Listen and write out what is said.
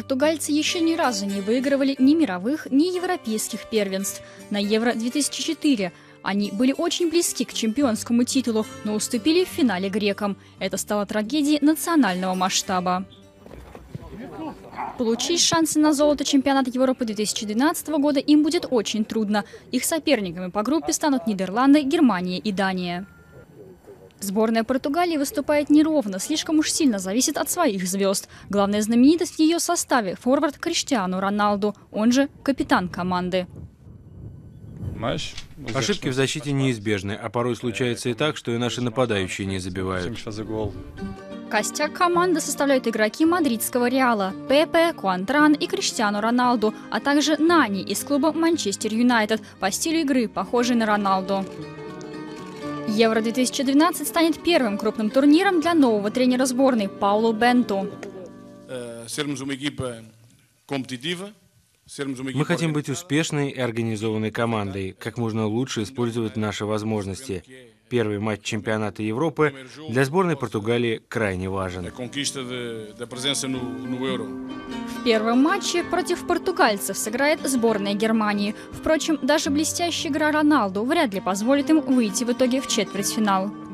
Португальцы еще ни разу не выигрывали ни мировых, ни европейских первенств. На Евро-2004 они были очень близки к чемпионскому титулу, но уступили в финале грекам. Это стало трагедией национального масштаба. Получить шансы на золото чемпионата Европы 2012 года им будет очень трудно. Их соперниками по группе станут Нидерланды, Германия и Дания. Сборная Португалии выступает неровно, слишком уж сильно зависит от своих звезд. Главная знаменитость в ее составе – форвард Криштиану Роналду, он же капитан команды. Ошибки в защите неизбежны, а порой случается и так, что и наши нападающие не забивают. Костяк команды составляют игроки мадридского Реала – Пепе, Куантран и Криштиану Роналду, а также Нани из клуба Манчестер Юнайтед, по стилю игры похожий на Роналду. Евро-2012 станет первым крупным турниром для нового тренера сборной Паулу Бенту. Мы хотим быть успешной и организованной командой, как можно лучше использовать наши возможности. Первый матч чемпионата Европы для сборной Португалии крайне важен. В первом матче против португальцев сыграет сборная Германии. Впрочем, даже блестящая игра Роналду вряд ли позволит им выйти в итоге в четвертьфинал.